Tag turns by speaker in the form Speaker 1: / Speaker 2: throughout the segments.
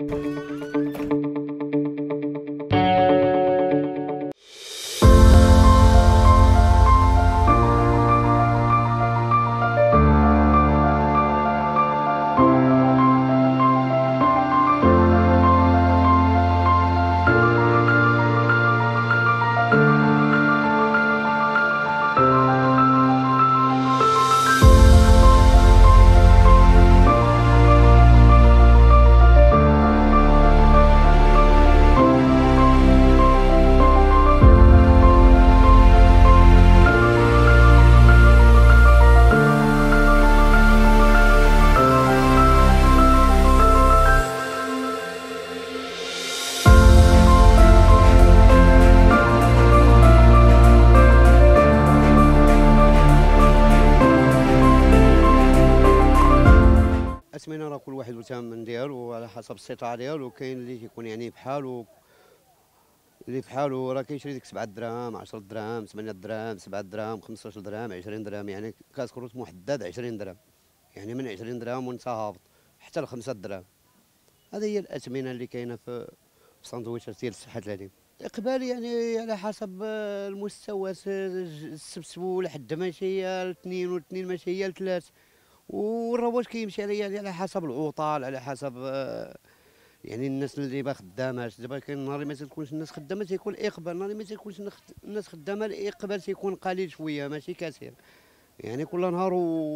Speaker 1: الأثمنة راه كل واحد والثمن ديالو على حسب الاستطاعة ديالو. كاين اللي كيكون يعني بحالو، اللي بحالو راه كيشري ديك 7 دراهم 10 دراهم 8 دراهم 7 دراهم 15 درهم 20 درهم، يعني كاس كروت محدد 20 درهم، يعني من 20 درهم وانت هابط حتى ل 5 دراهم. هذه هي الأثمنة اللي كاينة في السندويشات ديال الساحة العليم. الإقبال يعني على حسب المستوى، السبسبو لحد ماشي هي الاثنين والاثنين ماشي هي الثلاث، والرواج كيمشي يعني على حسب العطال، على حسب يعني الناس اللي ما خداماش. دابا كاين نهار اللي ما تكونش الناس خدامه تيكون الاقبال، نهار اللي ما تكونش الناس خدامه الاقبال تيكون قليل شويه ماشي كثير. يعني كل نهار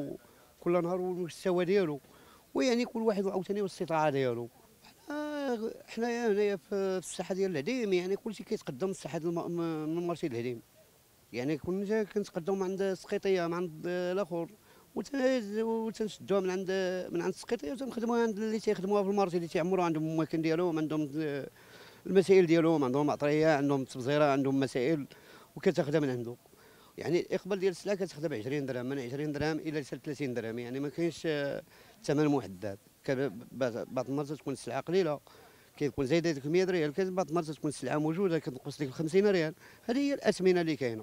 Speaker 1: والمستوى ديالو، ويعني كل واحد عاوتاني والاستطاعه ديالو. حنايا هنايا في الساحه ديال العليم يعني كلشي كيتقدم الساحه من المارشي العليم، يعني كنا كنتقدموا من عند السقيطيه من عند الاخر، وتنشدوها من عند السقيطيه وتنخدموها عند اللي تيخدموها في المارشي، اللي تيعمروا عندهم المكان ديالهم، عندهم المسائل ديالهم، عندهم عطريه، عندهم تبزيره، عندهم مسائل وكتاخذها من عنده. يعني الاقبال ديال السلعه كتاخذها ب 20 درهم، من 20 درهم الى 30 درهم، يعني ما كاينش ثمن محدد. بعض المرات تكون السلعه قليله كيكون زايده ديك 100 ريال، كاين بعض المرات تكون السلعه موجوده كتنقص ديك 50 ريال. هذه هي الاثمنه اللي كاينه.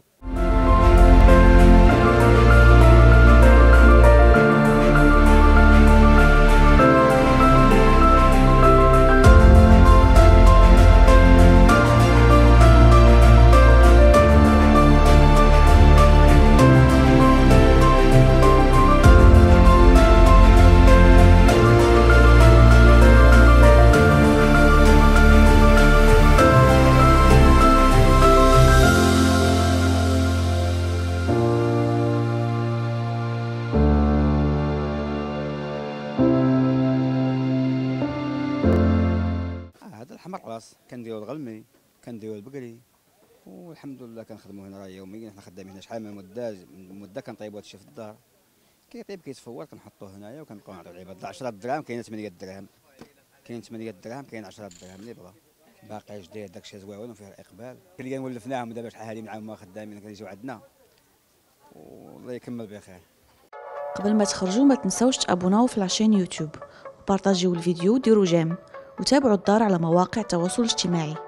Speaker 2: هذا الحمر راس كنديرو الغلمي، كنديرو البقري، والحمد لله كنخدموا هنا راه يوميا. حنا خدامين هنا شحال من مده كنطيبوا هادشي في الدار، كيطيب كيتفور كنحطوه هنايا وكنبقاو نعطيو العباد. 10 دراهم كاين 8 دراهم، كاين 8 دراهم كاين 10 دراهم اللي بغا. باقي جديد داكشي زويون وفيه الاقبال. اللي ولفناهم دابا شحال هادي معاهم خدامين كيجيو عندنا، والله يكمل بخير.
Speaker 3: قبل ما تخرجوا ما تنسوش تابوناو في لاشين يوتيوب وبارطاجيو الفيديو وديروا جيم، وتابعوا الدار على مواقع التواصل الاجتماعي.